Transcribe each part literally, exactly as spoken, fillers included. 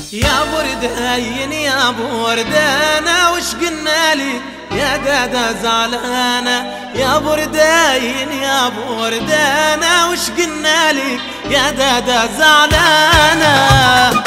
يا بردين يا بردانة وش قلنا لي يا دادا زعلانة، يا بردين يا بردانة وش قلنا لي يا دادا زعلانة.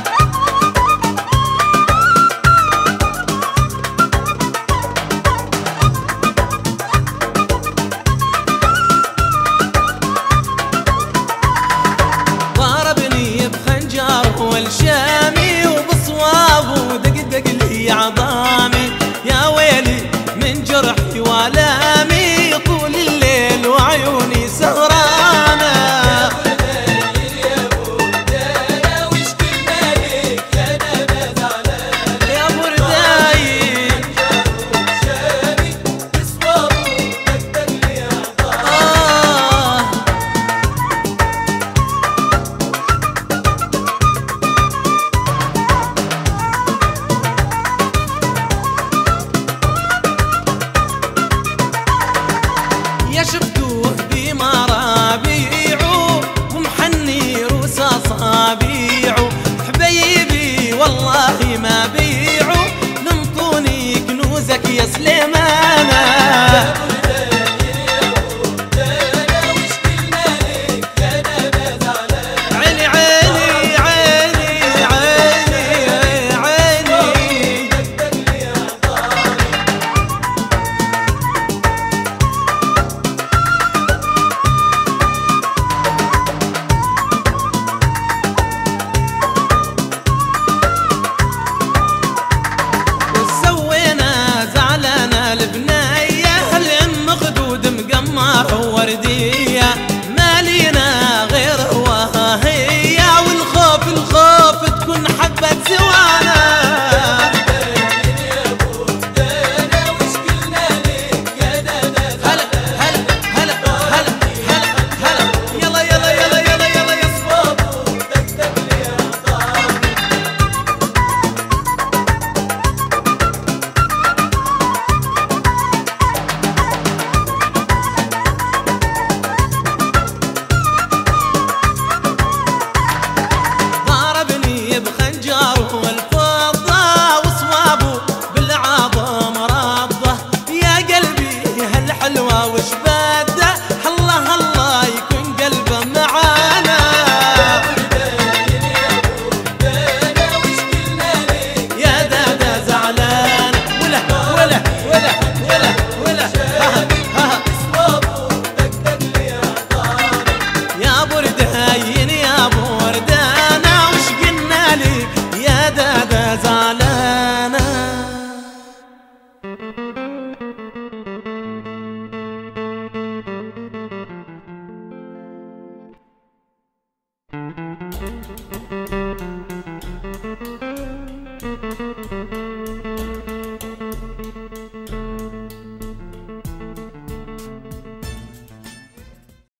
ضربني بخنجر والشامي وبصواب ودق دق لي عظامي، يا ويلي من جرحي والامي طول الليل وعيوني سهرانه. يا بردانة وش قلنا لك يا دادا زعلانة، يا برداين شامي بصواب ودق دق لي عظامي. يا شفتوه بمرابيعه ومحني روس اصابيعه، حبيبي والله ما بيعه ننطوني كنوزك يا سليمانه. وردي